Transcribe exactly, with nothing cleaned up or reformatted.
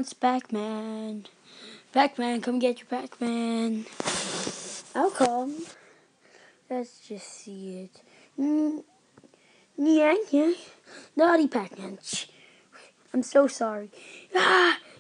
wants pac-man. Pac-man, come get your pac-man. I'll come. Let's just see it. Mm, yeah, yeah. Naughty pac-man. I'm so sorry. Ah!